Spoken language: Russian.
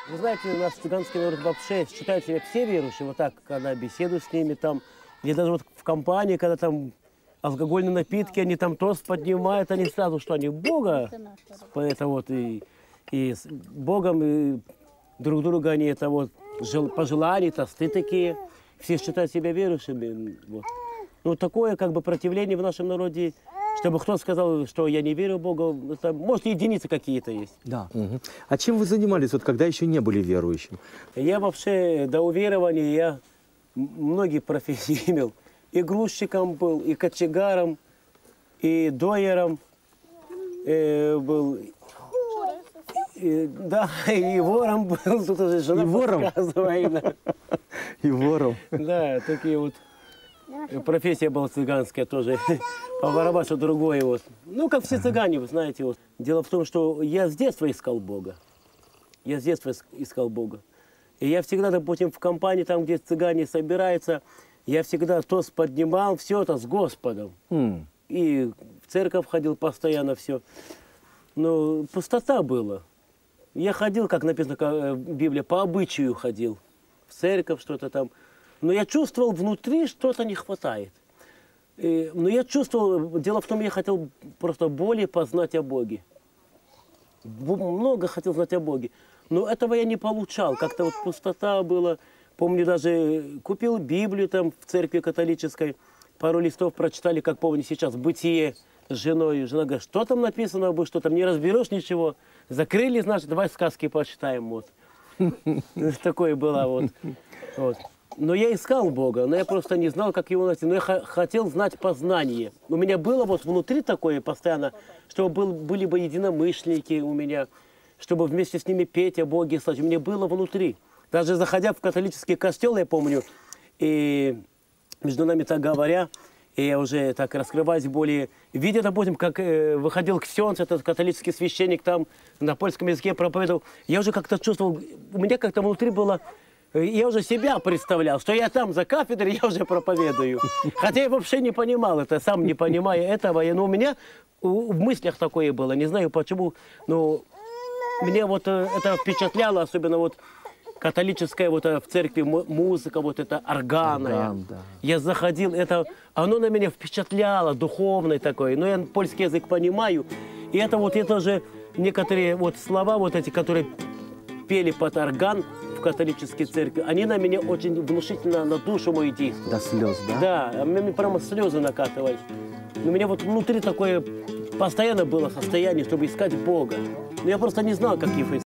Вы знаете, у нас цыганский народ вообще считает себя все верующие. Вот так, когда беседую с ними, там, или даже вот в компании, когда там алкогольные напитки, они там тост поднимают, они сразу, что они Бога, это вот, и с Богом, и друг друга они это вот пожелания, тосты такие. Все считают себя верующими. Вот. Ну, такое как бы противление в нашем народе, чтобы кто сказал, что я не верю в Бога, это, может, единицы какие-то есть. Да. Угу. А чем вы занимались, вот, когда еще не были верующим? Я вообще до уверования, я многие профессии имел. И грузчиком был, и кочегаром, и доером был. Да, и вором был. Тут уже жена подсказывает. И вором. Да, такие вот. Профессия была цыганская тоже. Поворовать, что другое. Вот. Ну, как все цыгане, вы знаете. Вот. Дело в том, что я с детства искал Бога. Я с детства искал Бога. И я всегда, допустим, в компании, там, где цыгане собираются, я всегда тост поднимал, все это с Господом. И в церковь ходил постоянно, все. Но пустота была. Я ходил, как написано в Библии, по обычаю ходил. В церковь что-то там. Но я чувствовал, внутри что-то не хватает. Но я чувствовал, дело в том, я хотел просто более познать о Боге. Много хотел знать о Боге. Но этого я не получал. Как-то вот пустота была. Помню, даже купил Библию там в церкви католической. Пару листов прочитали, как помню сейчас, «Бытие» с женой. Жена говорит, что там написано, что там не разберешь ничего. Закрыли, значит, давай сказки почитаем. Вот. Такое было вот. Но я искал Бога, но я просто не знал, как его найти. Но я хотел знать познание. У меня было вот внутри такое постоянно, чтобы были бы единомышленники у меня, чтобы вместе с ними петь о Боге, слышать. У меня было внутри. Даже заходя в католический костел, я помню, и между нами так говоря, и я уже так раскрываюсь более, видя, допустим, как выходил ксенц, этот католический священник, там на польском языке проповедовал, я уже как-то чувствовал, у меня как-то внутри было, я уже себя представлял, что я там за кафедрой, я уже проповедую. Хотя я вообще не понимал это, сам не понимая этого. Но у меня в мыслях такое было, не знаю почему, но меня вот это впечатляло, особенно вот католическая вот в церкви музыка, вот это органная. Да. Я заходил, оно на меня впечатляло, духовное такое. Но я польский язык понимаю. И это вот это же некоторые вот слова, вот эти, которые пели под орган в католической церкви, они на меня очень внушительно на душу мою действуют. До слез, да? Да, мне прямо слезы накатывались. У меня вот внутри такое постоянно было состояние, чтобы искать Бога. Но я просто не знал, как его искать.